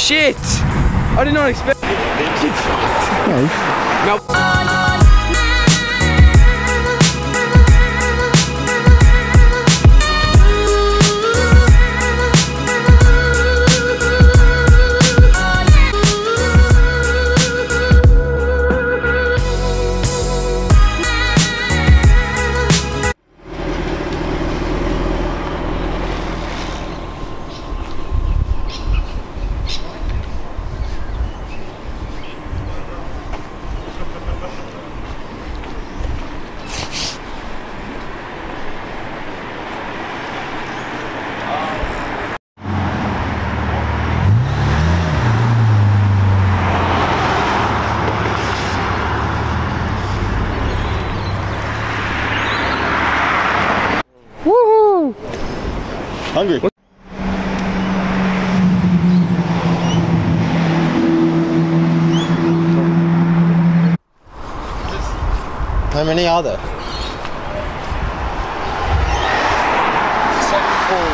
Shit! I did not expect. Get fucked. No. Woohoo! Hungry. How many are there? It's like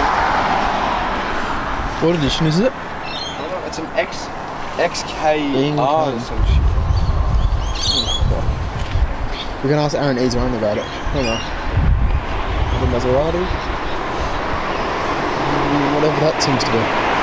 4. What edition is it? It's an XKR or some shit. We're gonna ask Aaron Easer about it. Hold on. The Maserati. Whatever that seems to be.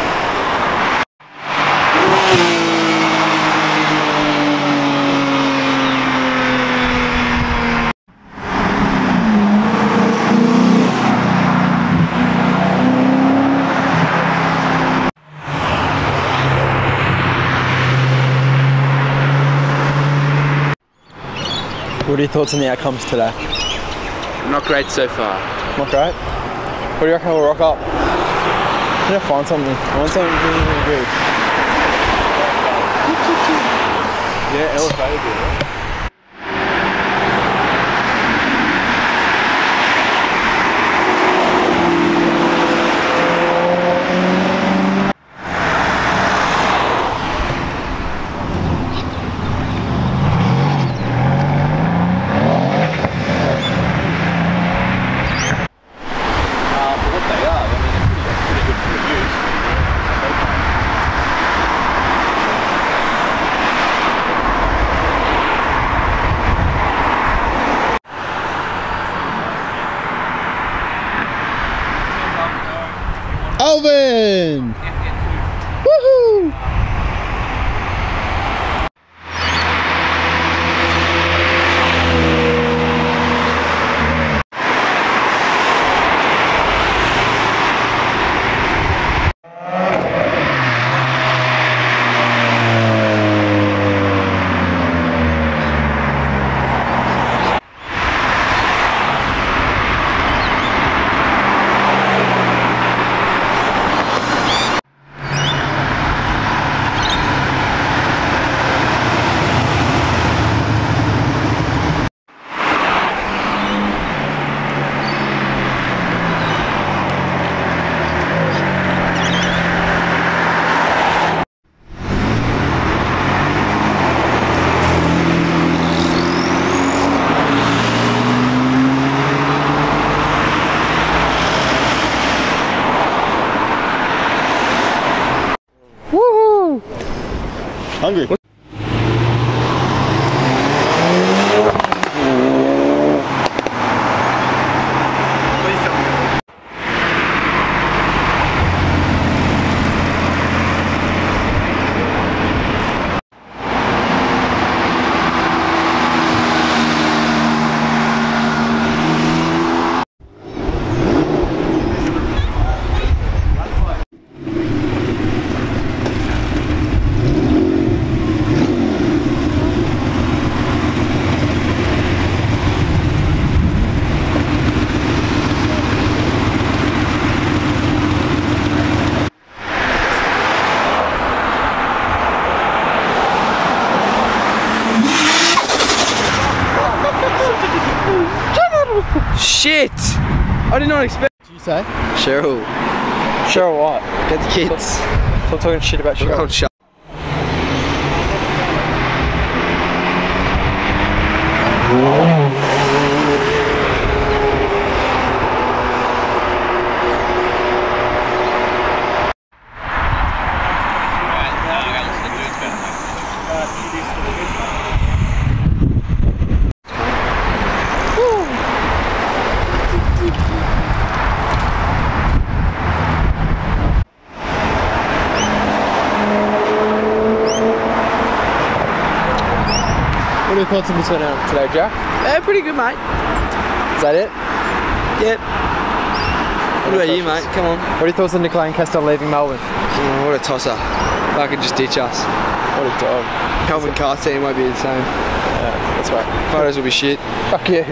What are your thoughts on the outcomes today? Not great so far. Not great? What do you reckon we'll rock up? I'm gonna find something. I want something really, really good. Yeah, elevated. Alvin! Woohoo! Woohoo! Hungry. Shit! I did not expect. What did you say? Cheryl. Cheryl what? Get the kids. Stop talking shit about Cheryl. Oh, shut. your thoughts on the turnout today, Jack? Yeah, pretty good, mate. Is that it? Yep. What about you, mate? Come on. What are your thoughts on Nicola Lancaster leaving Melbourne? Oh, what a tosser. I could just ditch us. What a dog. Calvin Carr team won't be the same. Yeah, that's right. Photos will be shit. Fuck you.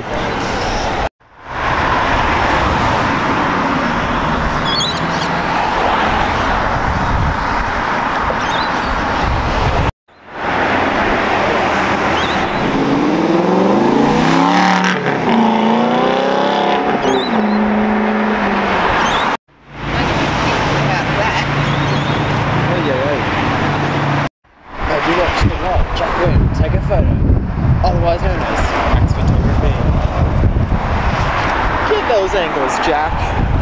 Take a photo, otherwise known as max photography. Get those angles, Jack.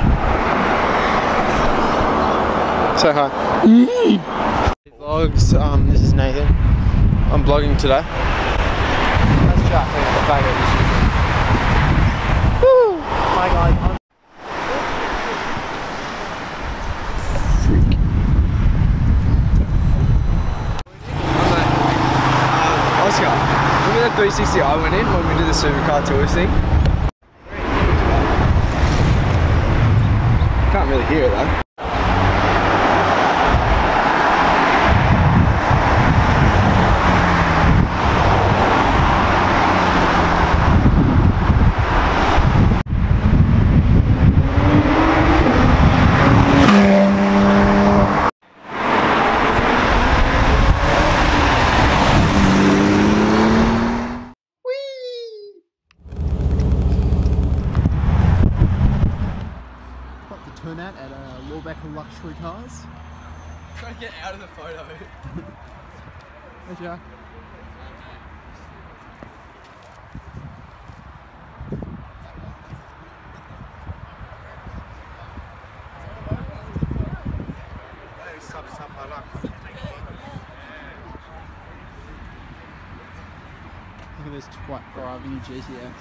Say hi. Vlogs, this is Nathan. I'm vlogging today. That's Jack, the faggot. Woo! My God. Oscar, remember that 360 I went in when we did the supercar tours thing? Can't really hear it though. Turnout at Warbeck Luxury Cars. Try to get out of the photo. Hey Jack. Look at this twat driving a GTX.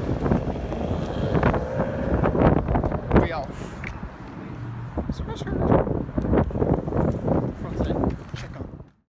Sure.